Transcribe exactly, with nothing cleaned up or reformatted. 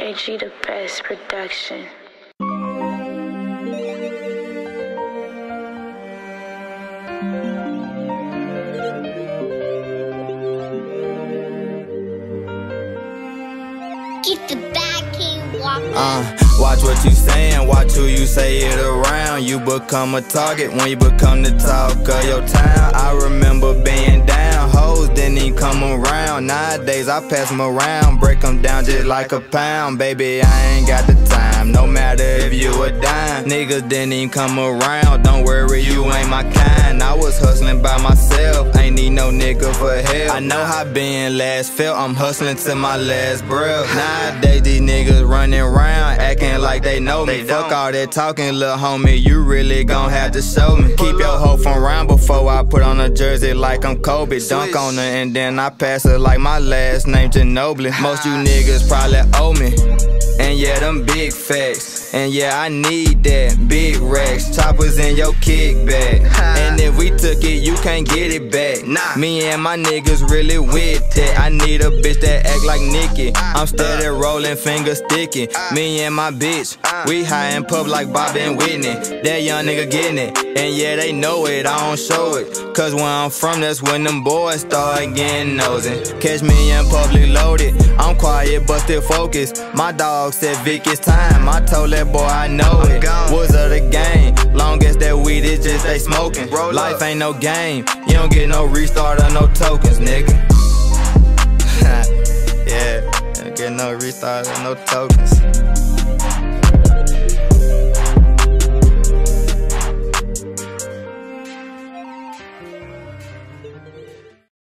K G the best production. Get the back, King Walker. Uh, watch what you saying, watch who you say it around. You become a target when you become the talk of your town. I remember being down, hoes didn't even come around. Nowadays I pass them around, break them down just like a pound. Baby, I ain't got the time, no matter if you a dime. Niggas didn't even come around, don't worry, you ain't my kind. I was hustling by myself, ain't need no nigga for help. I know how being last felt, I'm hustling to my last breath. Nowadays these niggas running around, acting like they know me. Fuck all that talking, little homie, you really gon' have to show me. Keep your hoe from round before I put on a jersey like I'm Kobe. Dunk on her and then I pass her like my last name Ginobili. Most you niggas probably owe me, and yeah, them big facts. And yeah, I need that, big racks, choppers in your kickback. And if we took it, you can't get it back. Nah, me and my niggas really with that. I need a bitch that act like Nicki, I'm steady rolling, finger sticky. Me and my bitch, we high in pub like Bobby and Whitney. That young nigga getting it, and yeah, they know it, I don't show it. Cause where I'm from, that's when them boys start getting nosy. Catch me in public loaded, I'm quiet but still focused. My dog said Vic, it's time, I told that boy I know it. What's of the game, long as that weed is just they smoking. Life ain't no game, you don't get no restart or no tokens, nigga. Yeah, you don't get no restart or no tokens.